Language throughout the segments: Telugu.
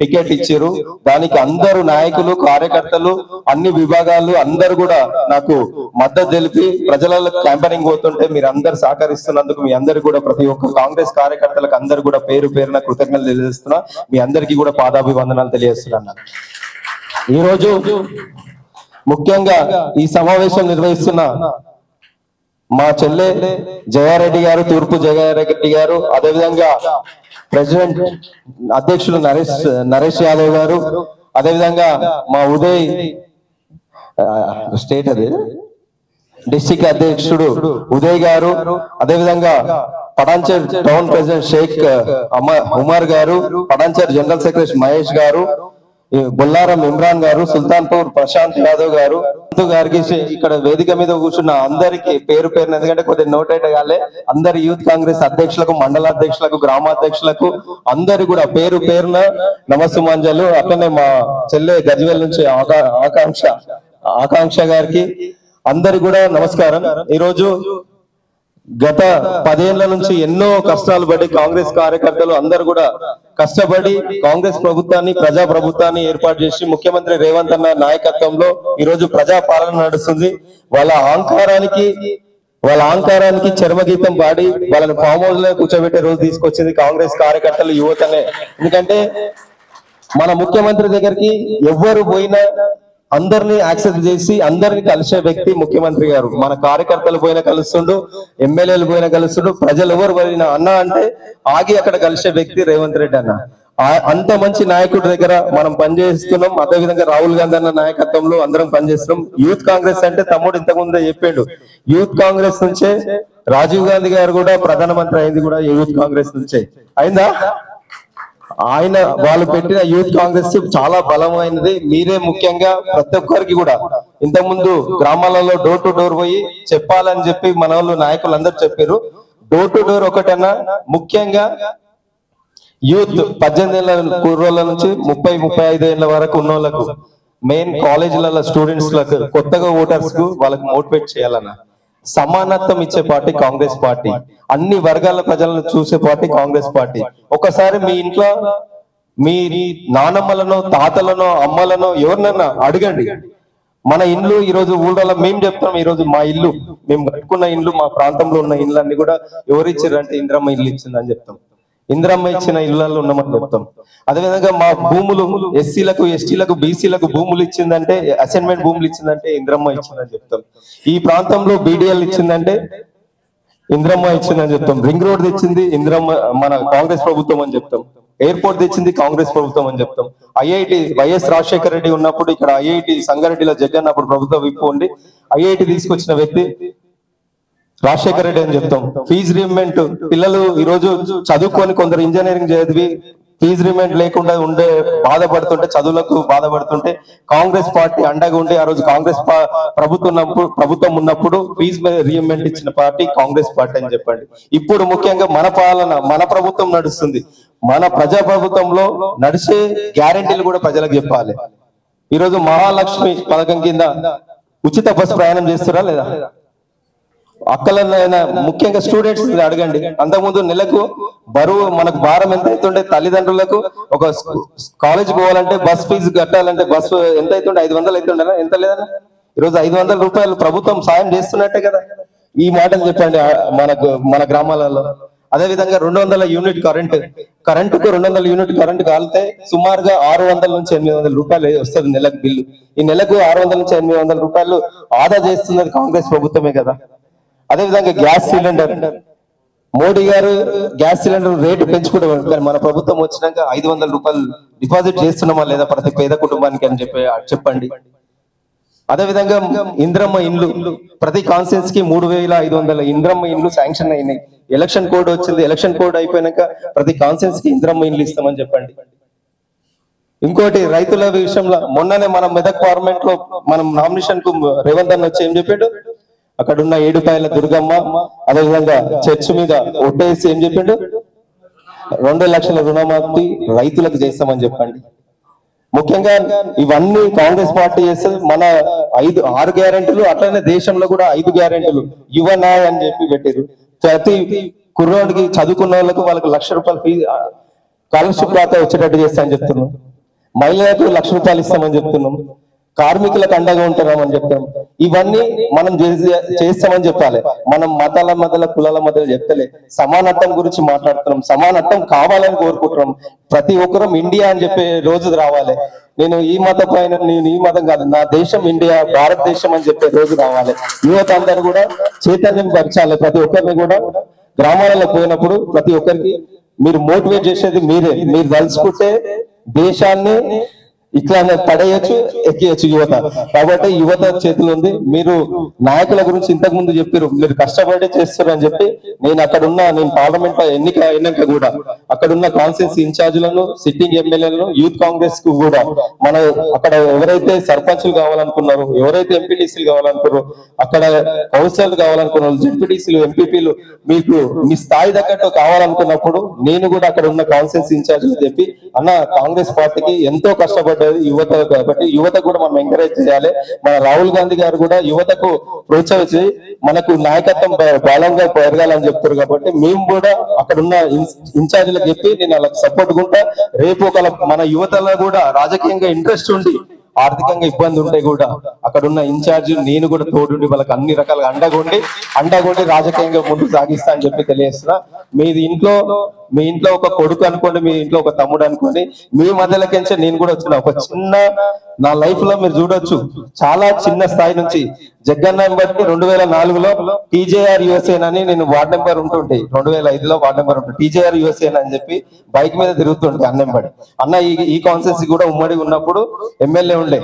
టికెట్ ఇచ్చారు. దానికి అందరు నాయకులు, కార్యకర్తలు, అన్ని విభాగాలు అందరు కూడా నాకు మద్దతు తెలిపి ప్రజలలో క్యాంపెయినింగ్ పోతుంటే మీరు అందరు సహకరిస్తున్నందుకు మీ అందరు కూడా ప్రతి ఒక్క కాంగ్రెస్ కార్యకర్తలకు అందరు కూడా పేరు పేరున కృతజ్ఞతలు తెలియజేస్తున్నా. మీ అందరికీ కూడా పాదాభివందనాలు తెలియజేస్తున్నాను. ఈ రోజు ముఖ్యంగా ఈ సమావేశం నిర్వహిస్తున్న మా చెల్లె జయారెడ్డి గారు, తూర్పు జయారెడ్డి గారు, అదేవిధంగా ప్రెసిడెంట్ అధ్యక్షులు నరేష్ యాదవ్ గారు, అదేవిధంగా మా ఉదయ్ స్టేట్ డిస్టిక్ అధ్యక్షుడు ఉదయ్ గారు, అదేవిధంగా పటాన్చర్ టౌన్ ప్రెసిడెంట్ షేక్ ఉమర్ గారు, పటాన్చర్ జనరల్ సెక్రటరీ మహేష్ గారు, బొల్లారం ఇమ్రాన్ గారు, సుల్తాన్పూర్ ప్రశాంత్ యాదవ్ గారు గారికి ఇక్కడ వేదిక మీద కూర్చున్న అందరికి పేరు పేరున, ఎందుకంటే కొద్దిగా నోటెడ్ కాలే, అందరి యూత్ కాంగ్రెస్ అధ్యక్షులకు, మండల అధ్యక్షులకు, గ్రామాధ్యక్షులకు అందరు కూడా పేరు పేరున నమస్సుమాంజలు. అట్లనే మా చెల్లె గజ్వేల్ నుంచి ఆకాంక్ష గారికి అందరి కూడా నమస్కారం. ఈరోజు గత 10 ఏళ్ల నుంచి ఎన్నో కష్టాలు పడి కాంగ్రెస్ కార్యకర్తలు అందరు కూడా కష్టపడి కాంగ్రెస్ ప్రభుత్వాన్ని, ప్రజా ప్రభుత్వాన్ని ఏర్పాటు చేసి ముఖ్యమంత్రి రేవంత్ అన్న నాయకత్వంలో ఈ రోజు ప్రజా పాలన నడుస్తుంది. వాళ్ళ అహంకారానికి చర్మగీతం పాడి వాళ్ళని ఫామ్ హౌస్ లో కూర్చోబెట్టే రోజు తీసుకొచ్చింది కాంగ్రెస్ కార్యకర్తలు, యువతనే. ఎందుకంటే మన ముఖ్యమంత్రి దగ్గరికి ఎవ్వరు పోయినా అందరినీ యాక్సెప్ట్ చేసి అందరినీ కలిసే వ్యక్తి ముఖ్యమంత్రి గారు. మన కార్యకర్తలు పోయినా కలుస్తుండు, ఎమ్మెల్యేలు పోయినా కలుస్తుండు, ప్రజలు ఎవరు పోయినా అన్న అంటే ఆగి అక్కడ కలిసే వ్యక్తి రేవంత్ రెడ్డి అన్న. అంత మంచి నాయకుడి దగ్గర మనం పనిచేస్తున్నాం. అదేవిధంగా రాహుల్ గాంధీ అన్న నాయకత్వంలో అందరం పనిచేస్తున్నాం. యూత్ కాంగ్రెస్ అంటే తమ్ముడు ఇంతకుముందే చెప్పిండు, యూత్ కాంగ్రెస్ నుంచే రాజీవ్ గాంధీ గారు కూడా ప్రధానమంత్రి అయింది కూడా యూత్ కాంగ్రెస్ నుంచే అయిందా. వాళ్ళు పెట్టిన యూత్ కాంగ్రెస్ చాలా బలమైనది. మీరే ముఖ్యంగా ప్రతి ఒక్కరికి కూడా ఇంతకుముందు గ్రామాలలో డోర్ టు డోర్ పోయి చెప్పాలని చెప్పి మన వాళ్ళు నాయకులు అందరూ చెప్పారు. డోర్ టు డోర్ ఒకటన్నా ముఖ్యంగా యూత్ 18 ఏళ్ల కుర్రోళ్ళ నుంచి 30-35 ఏళ్ల వరకు ఉన్న వాళ్ళకు, మెయిన్ కాలేజీలలో స్టూడెంట్స్ లకు, కొత్తగా ఓటర్స్ కు వాళ్ళకి మోటివేట్ చేయాలన్నా. సమానత్వం ఇచ్చే పార్టీ కాంగ్రెస్ పార్టీ, అన్ని వర్గాల ప్రజలను చూసే పార్టీ కాంగ్రెస్ పార్టీ. ఒకసారి మీ ఇంట్లో మీ నానమ్మలను, తాతలను, అమ్మలను ఎవరినన్నా అడగండి. మన ఇల్లు ఈరోజు ఊళ్ళలో మేము చెప్తాం, ఈరోజు మా ఇల్లు మేము కట్టుకున్న ఇల్లు, మా ప్రాంతంలో ఉన్న ఇళ్ళన్ని కూడా ఎవరిచ్చారంటే ఇంద్రమ్మ ఇల్లు ఇచ్చిందని చెప్తాం. ఇంద్రమ్మ ఇచ్చిన ఇళ్లలో ఉన్నామని చెప్తాం. అదేవిధంగా మా భూములు ఎస్సీలకు, ఎస్టీలకు, బీసీలకు భూములు ఇచ్చిందంటే, అసైన్మెంట్ భూములు ఇచ్చిందంటే ఇంద్రమ్మ ఇచ్చిందని చెప్తాం. ఈ ప్రాంతంలో బీడీఎల్ ఇచ్చిందంటే ఇంద్రమ్మ ఇచ్చిందని చెప్తాం. రింగ్ రోడ్ తెచ్చింది ఇంద్రమ్మ, మన కాంగ్రెస్ ప్రభుత్వం అని చెప్తాం. ఎయిర్పోర్ట్ తెచ్చింది కాంగ్రెస్ ప్రభుత్వం అని చెప్తాం. ఐఐటి వైఎస్ రాజశేఖర రెడ్డి ఉన్నప్పుడు ఇక్కడ ఐఐటి సంగారెడ్డిలో జగన్ అప్పుడు ప్రభుత్వ విప్పు ఉండి ఐఐటి తీసుకొచ్చిన వ్యక్తి రాజశేఖర రెడ్డి అని చెప్తాం. ఫీజు రీమెంట్, పిల్లలు ఈ రోజు చదువుకొని కొందరు ఇంజనీరింగ్ చదివి ఫీజు రీమెంట్ లేకుండా ఉండే బాధపడుతుంటే, చదువులకు బాధపడుతుంటే కాంగ్రెస్ పార్టీ అండగా ఉండి ఆ రోజు కాంగ్రెస్ ప్రభుత్వం ఉన్నప్పుడు ఫీజు రీమెంట్ ఇచ్చిన పార్టీ కాంగ్రెస్ పార్టీ అని చెప్పండి. ఇప్పుడు ముఖ్యంగా మన పాలన, మన ప్రభుత్వం నడుస్తుంది. మన ప్రజా ప్రభుత్వంలో నడిచే గ్యారెంటీలు కూడా ప్రజలకు చెప్పాలి. ఈరోజు మహాలక్ష్మి పథకం కింద ఉచిత బస్సు ప్రయాణం చేస్తారా లేదా? అక్కలైనా ముఖ్యంగా స్టూడెంట్స్ అడగండి. అంతకుముందు నెలకు బరువు మనకు భారం ఎంత అవుతుండే, తల్లిదండ్రులకు ఒక కాలేజ్ పోవాలంటే బస్ ఫీజు కట్టాలంటే బస్సు ఎంత అవుతుండే, 500 అవుతుండేనా, ఎంత లేదన్నా? ఈరోజు 500 రూపాయలు ప్రభుత్వం సాయం చేస్తున్నట్టే కదా. ఈ మాటలు చెప్పండి మన గ్రామాలలో. అదేవిధంగా 200 యూనిట్ కరెంటుకు 200 యూనిట్ కరెంటు కాలితే సుమారుగా 600 నుంచి 800 రూపాయలు వస్తుంది నెలకు బిల్లు. ఈ నెలకు 600 నుంచి 800 రూపాయలు ఆదా చేస్తున్నది కాంగ్రెస్ ప్రభుత్వమే కదా. అదేవిధంగా గ్యాస్ సిలిండర్, మోడీ గారు గ్యాస్ సిలిండర్ రేటు పెంచుకుంటాం, కానీ మన ప్రభుత్వం వచ్చినాక 500 రూపాయలు డిపాజిట్ చేస్తున్నామా లేదా ప్రతి పేద కుటుంబానికి అని చెప్పండి. అదేవిధంగా ఇంద్రమ్మ ఇండ్లు ప్రతి కాన్స్టిట్యూన్స్ కి 3500 ఇంద్రమ్మ ఇండ్లు శాంక్షన్ అయినాయి. ఎలక్షన్ కోడ్ వచ్చింది, ఎలక్షన్ కోడ్ అయిపోయినాక ప్రతి కాన్స్టిట్యూన్స్ కి ఇంద్రమ్మ ఇండ్లు ఇస్తామని చెప్పండి. ఇంకోటి రైతుల విషయంలో మొన్ననే మనం మెదక్ పార్లమెంట్ లో మనం నామినేషన్ కు రేవంత్ అన్న వచ్చి ఏం చెప్పాడు, అక్కడ ఉన్న ఏడుపాయల దుర్గమ్మ, అదేవిధంగా చర్చ్ మీద ఒట్టేసి ఏం చెప్పిండు, 2 లక్షల రుణమాఫీ రైతులకు చేస్తామని చెప్పండి. ముఖ్యంగా ఇవన్నీ కాంగ్రెస్ పార్టీ చేస్తుంది. మన 6 గ్యారెంటీలు, అట్లనే దేశంలో కూడా 5 గ్యారెంటీలు యువనాయ్ అని చెప్పి పెట్టారు. ప్రతి కుర్రోడికి చదువుకున్న వాళ్ళకు వాళ్ళకి 1,00,000 రూపాయలు ఫీజు స్కాలర్షిప్ రాత వచ్చేటట్టు చేస్తా అని చెప్తున్నాం. మహిళలకు ₹1,00,000 ఇస్తామని చెప్తున్నాం, కార్మికులకు అండగా ఉంటున్నామని చెప్తాం. ఇవన్నీ మనం చేస్తామని చెప్పాలి. మనం మతాల మధ్యలో కులాల మధ్యలో చెప్తలే, సమానత్వం గురించి మాట్లాడుతున్నాం. సమానత్వం కావాలని కోరుకుంటున్నాం. ప్రతి ఒక్కరం ఇండియా అని చెప్పే రోజు రావాలి. నేను ఈ మతం పైన, నేను ఈ మతం కాదు, నా దేశం ఇండియా, భారతదేశం అని చెప్పే రోజు రావాలి. యువత అందరూ కూడా చైతన్యం పరచాలి. ప్రతి ఒక్కరిని కూడా గ్రామాలలో పోయినప్పుడు ప్రతి ఒక్కరికి మీరు మోటివేట్ చేసేది మీరే. మీరు తలుచుకుంటే దేశాన్ని ఇట్లా పడేయచ్చు, ఎక్కియచ్చు యువత. కాబట్టి యువత చేతులు ఉంది. మీరు నాయకుల గురించి ఇంతకు ముందు చెప్పారు, మీరు కష్టపడి చేస్తారు అని చెప్పి. నేను పార్లమెంట్ లో ఎన్నిక అయినాక కూడా అక్కడున్న కాన్స్టిట్యూన్సీ ఇన్ఛార్జీలను, సిట్టింగ్ ఎమ్మెల్యేలను, యూత్ కాంగ్రెస్ కు కూడా మన అక్కడ ఎవరైతే సర్పంచులు కావాలనుకున్నారు, ఎవరైతే ఎంపీటీసీలు కావాలనుకున్నారు, అక్కడ కౌన్సిలర్లు కావాలనుకున్నారు, జెడ్పీటీసీలు, ఎంపీపీలు, మీకు మీ స్థాయి తగ్గట్టు కావాలనుకున్నప్పుడు నేను కూడా అక్కడ ఉన్న కాన్స్టిట్యూన్సీ ఇన్ఛార్జీలు చెప్పి, అన్న కాంగ్రెస్ పార్టీకి ఎంతో కష్టపడ్డది యువత, కాబట్టి యువత కూడా మనం ఎంకరేజ్ చేయాలి. మన రాహుల్ గాంధీ గారు కూడా యువతకు ప్రోత్సహించి మనకు నాయకత్వం బలంగా పెరగాలని చెప్తారు. కాబట్టి మేము కూడా అక్కడ ఉన్న ఇన్ఛార్జీలకు చెప్పి నేను వాళ్ళకి సపోర్ట్ ఉంటా. రేపు మన యువతలో కూడా రాజకీయంగా ఇంట్రెస్ట్ ఉండి ఆర్థికంగా ఇబ్బంది ఉంటే కూడా అక్కడ ఉన్న ఇన్ఛార్జ్ నేను కూడా తోడుండి వాళ్ళకి అన్ని రకాలుగా అండగొండి రాజకీయంగా ముందుకు సాగిస్తా అని చెప్పి తెలియజేస్తున్నా. మీ ఇంట్లో ఒక కొడుకు అనుకోండి, మీ ఇంట్లో ఒక తమ్ముడు అనుకోండి, మీ మధ్యలోకించే నేను కూడా వచ్చిన ఒక చిన్న, నా లైఫ్ లో మీరు చూడొచ్చు, చాలా చిన్న స్థాయి నుంచి జగన్ బట్టి 2004లో టీజేఆర్ యుఎస్ఏన్ అని నేను వార్డ్ నెంబర్ ఉంటుంటే, 2005లో వార్డ్ నెంబర్ ఉంటుంది, టీజేఆర్ యుఎస్ఏన్ అని చెప్పి బైక్ మీద తిరుగుతుంటే అన్నెంబడి అన్న ఈ కాన్స్టిట్యూన్సీ కూడా ఉమ్మడి ఉన్నప్పుడు ఎమ్మెల్యే ఉండే.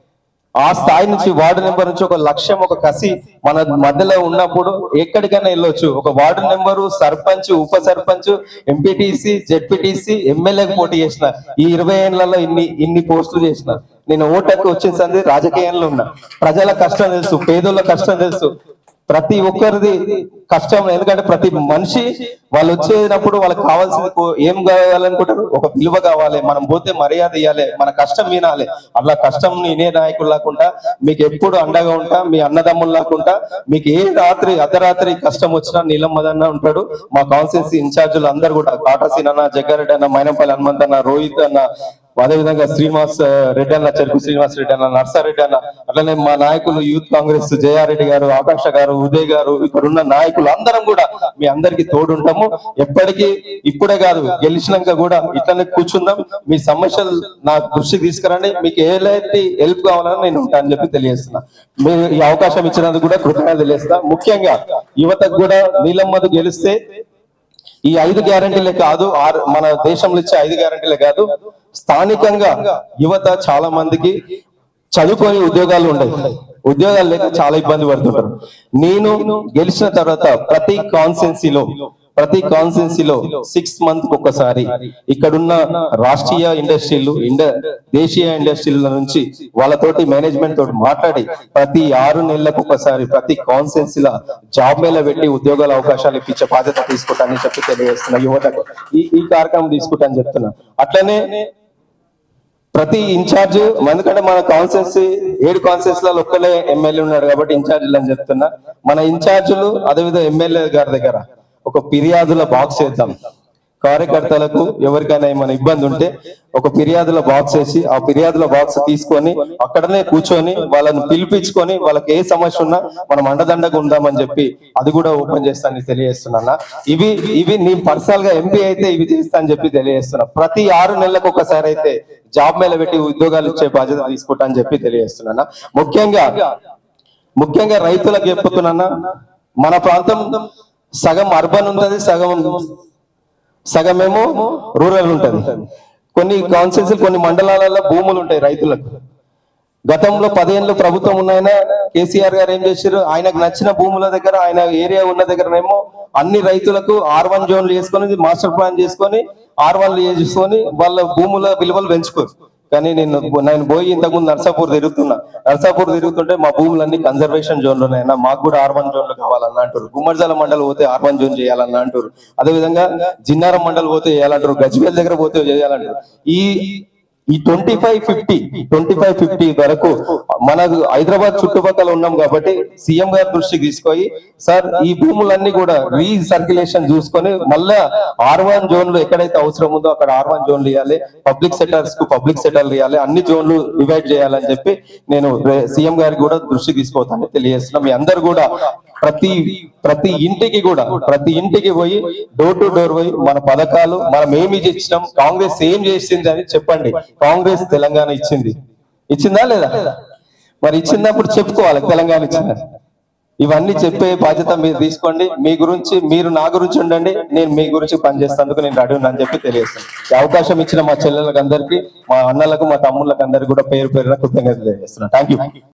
ఆ స్థాయి నుంచి వార్డు నెంబర్ నుంచి ఒక లక్ష్యం, ఒక కసి మన మధ్యలో ఉన్నప్పుడు ఎక్కడికైనా వెళ్ళొచ్చు. ఒక వార్డు నెంబరు, సర్పంచ్, ఉప సర్పంచ్, ఎంపీటీసీ, జెడ్పీటీసీ, ఎమ్మెల్యేకి పోటీ చేసిన. ఈ 20 ఏళ్లలో ఇన్ని పోస్టులు చేసిన. నేను ఓటకు వచ్చిన సంది రాజకీయంలో ఉన్నా. ప్రజల కష్టం తెలుసు, పేదోళ్ళ కష్టం తెలుసు, ప్రతి ఒక్కరిది కష్టం. ఎందుకంటే ప్రతి మనిషి వాళ్ళు వచ్చేటప్పుడు వాళ్ళకి కావాల్సింది ఏం కావాలనుకుంటారు, ఒక విలువ కావాలి, మనం పోతే మర్యాద ఇవ్వాలి, మన కష్టం వినాలి. అట్లా కష్టం ఇనే నాయకులు లేకుండా మీకు ఎప్పుడు అండగా ఉంటా, మీ అన్నదమ్ములు లేకుండా. మీకు ఏ అర్ధరాత్రి కష్టం వచ్చినా నీలమ్మదన్న ఉంటాడు. మా కాన్స్టిట్యూన్సీ ఇన్ఛార్జీలు అందరు కూడా, కాటాసీన్ అన్న, జగ్గారెడ్డి అన్న, మైనంపల్లి హనుమంత్ అన్న, రోహిత్ అన్న, అదేవిధంగా శ్రీనివాస్ రెడ్డి అన్న, చెరుకు శ్రీనివాస్ రెడ్డి అన్న, నర్సారెడ్డి అన్న, అట్లనే మా నాయకులు యూత్ కాంగ్రెస్ జయారెడ్డి గారు, ఆకాంక్ష గారు, ఉదయ్ గారు, ఇక్కడ ఉన్న నాయకులు అందరం కూడా మీ అందరికి తోడుంటాము. ఎప్పటికీ ఇప్పుడే కాదు, గెలిచినాక కూడా ఇట్లనే కూర్చుందాం. మీ సమస్యలు నా దృష్టికి తీసుకురండి, మీకు ఎలాంటి హెల్ప్ కావాలని నేను ఉంటానని చెప్పి తెలియజేస్తున్నా. మీరు ఈ అవకాశం ఇచ్చినందుకు కూడా కృతజ్ఞతలు తెలియజేస్తా. ముఖ్యంగా యువతకు కూడా నీలమ్మదు గెలిస్తే ఈ 5 గ్యారంటీలే కాదు, మన దేశంలో ఇచ్చే 5 గ్యారంటీలే కాదు, స్థానికంగా యువత చాలా మందికి చదువుకొని ఉద్యోగాలు ఉన్నాయి, ఉద్యోగాలు లేక చాలా ఇబ్బంది పడుతుంటారు. నేను గెలిచిన తర్వాత ప్రతి కాన్స్టిట్యున్సీలో 6 months ఒకసారి ఇక్కడున్న రాష్ట్రీయ ఇండస్ట్రీలు, దేశీయ ఇండస్ట్రీల నుంచి వాళ్ళతోటి మేనేజ్మెంట్ తోటి మాట్లాడి ప్రతి 6 నెలలకు ఒకసారి ప్రతి కాన్స్టిట్యున్సీలో జాబ్ మేళ పెట్టి ఉద్యోగాల అవకాశాలు ఇప్పించే బాధ్యత తీసుకుంటానని చెప్పి తెలియజేస్తున్నా. యువతకు ఈ కార్యక్రమం తీసుకుంటానని చెప్తున్నా. అట్లనే ప్రతి ఇన్ఛార్జ్, ఎందుకంటే మన కాన్స్టిట్యున్సీ 7 కాన్స్టిట్యున్సీలలో ఒక్కలే ఎమ్మెల్యే ఉన్నాడు కాబట్టి ఇన్ఛార్జీలు అని చెప్తున్నా. మన ఇన్ఛార్జీలు అదేవిధంగా ఎమ్మెల్యే గారి దగ్గర ఒక ఫిర్యాదుల బాక్స్ వేద్దాం. కార్యకర్తలకు ఎవరికైనా ఏమైనా ఇబ్బంది ఉంటే ఒక ఫిర్యాదుల బాక్స్ వేసి ఆ ఫిర్యాదుల బాక్స్ తీసుకొని అక్కడనే కూర్చొని వాళ్ళని పిలిపించుకొని వాళ్ళకి ఏ సమస్య ఉన్నా మనం అండదండగా ఉందామని చెప్పి అది కూడా ఓపెన్ చేస్తానని తెలియజేస్తున్నా. ఇవి నీ పర్సనల్ గా ఎంపీ అయితే ఇవి చేస్తా అని చెప్పి తెలియజేస్తున్నా. ప్రతి 6 నెలలకు ఒకసారి అయితే జాబ్ మేళ పెట్టి ఉద్యోగాలు ఇచ్చే బాధ్యత తీసుకుంటా అని చెప్పి తెలియజేస్తున్నా. ముఖ్యంగా రైతులకు చెప్పుతున్నా, మన ప్రాంతం సగం అర్బన్ ఉంటది, సగమేమో రూరల్ ఉంటది. కొన్ని కాన్స్టిట్యున్సీలు, కొన్ని మండలాలలో భూములు ఉంటాయి రైతులకు. గతంలో 10 ఏళ్ళు ప్రభుత్వం ఉన్నాయన కేసీఆర్ గారు ఏం చేశారు, ఆయనకు నచ్చిన భూముల దగ్గర, ఆయన ఏరియా ఉన్న దగ్గరనేమో అన్ని రైతులకు R1 జోన్లు చేసుకొని, మాస్టర్ ప్లాన్ చేసుకొని, R1లు చేసుకొని వాళ్ళ భూముల విలువలు పెంచుకోరు. కానీ నేను పోయి ఇంతకుముందు నర్సాపూర్ తిరుగుతుంటే మా భూములన్నీ కన్జర్వేషన్ జోన్లు ఉన్నాయన్నా, మాకు కూడా R1 జోన్లు కావాలన్నా అంటారు. గుమ్మడిజాల మండలి పోతే R1 జోన్ చేయాలన్నా అంటారు. అదేవిధంగా జిన్నారం మండలి పోతే చేయాలంటారు, గజ్వేల్ దగ్గర పోతే చేయాలంటారు. ఈ 25-50 వరకు మన హైదరాబాద్ చుట్టుపక్కల ఉన్నాం కాబట్టి సీఎం గారి దృష్టికి తీసుకొని సార్ ఈ భూములన్నీ కూడా రీసర్క్యులేషన్ చూసుకొని మళ్ళా R1 జోన్లు ఎక్కడైతే అవసరం ఉందో అక్కడ R1 జోన్లు ఇవ్వాలి, పబ్లిక్ సెక్టర్స్ కు పబ్లిక్ సెక్టర్లు ఇవ్వాలి, అన్ని జోన్లు డివైడ్ చేయాలని చెప్పి నేను సీఎం గారికి కూడా దృష్టికి తీసుకోవద్దని తెలియజేస్తున్నా. మీ అందరు కూడా ప్రతి ఇంటికి పోయి డోర్ టు డోర్ పోయి మన పథకాలు మనం ఏమి ఇచ్చినాం, కాంగ్రెస్ ఏం చేసింది అని చెప్పండి. కాంగ్రెస్ తెలంగాణ ఇచ్చిందా లేదా? మరి ఇచ్చినప్పుడు చెప్పుకోవాలి తెలంగాణ ఇచ్చిందా. ఇవన్నీ చెప్పే బాధ్యత మీరు తీసుకోండి. మీరు నా గురించి ఉండండి, నేను మీ గురించి పనిచేసేందుకు నేను రెడీ ఉన్నా అని చెప్పి తెలియజేస్తాను. ఈ అవకాశం ఇచ్చిన మా చెల్లెలకు అందరికీ, మా అన్నలకు, మా తమ్ముళ్ళకి అందరికీ కూడా పేరు పేరున కృతజ్ఞతలు తెలియజేస్తున్నాను. Thank you.